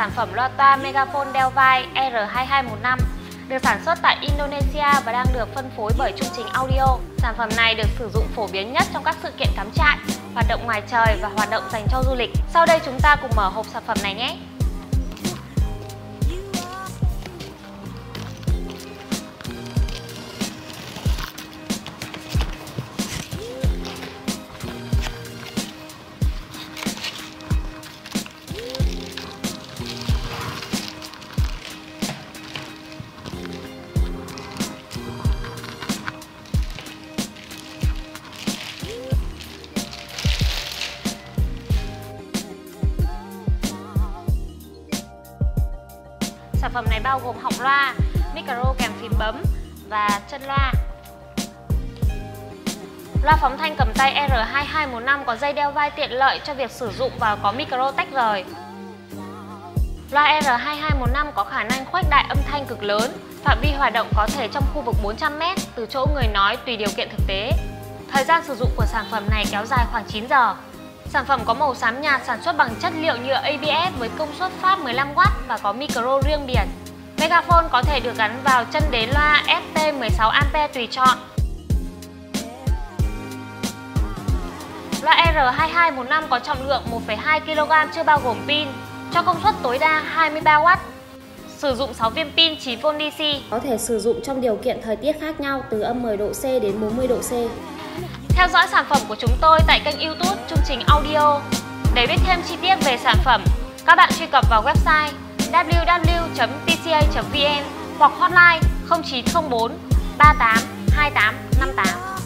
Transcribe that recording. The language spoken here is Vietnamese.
sản phẩm loa toa Megaphone Delphi R2215, được sản xuất tại Indonesia và đang được phân phối bởi Trung Trình Audio. Sản phẩm này được sử dụng phổ biến nhất trong các sự kiện cắm trại, hoạt động ngoài trời và hoạt động dành cho du lịch. Sau đây chúng ta cùng mở hộp sản phẩm này nhé! Sản phẩm này bao gồm họng loa, micro kèm phím bấm và chân loa. Loa phóng thanh cầm tay R2215 có dây đeo vai tiện lợi cho việc sử dụng và có micro tách rời. Loa R2215 có khả năng khuếch đại âm thanh cực lớn, phạm vi hoạt động có thể trong khu vực 400m từ chỗ người nói tùy điều kiện thực tế. Thời gian sử dụng của sản phẩm này kéo dài khoảng 9 giờ. Sản phẩm có màu xám nhạt, sản xuất bằng chất liệu nhựa ABS với công suất phát 15W và có micro riêng biệt. Megaphone có thể được gắn vào chân đế loa ST 16A tùy chọn. Loa R2215 có trọng lượng 1,2kg chưa bao gồm pin, cho công suất tối đa 23W. Sử dụng 6 viên pin 9V DC. Có thể sử dụng trong điều kiện thời tiết khác nhau từ âm 10 độ C đến 40 độ C. Theo dõi sản phẩm của chúng tôi tại kênh YouTube Trung Trình Audio. Để biết thêm chi tiết về sản phẩm, các bạn truy cập vào website www.tca.vn hoặc hotline 0904 38 28 58.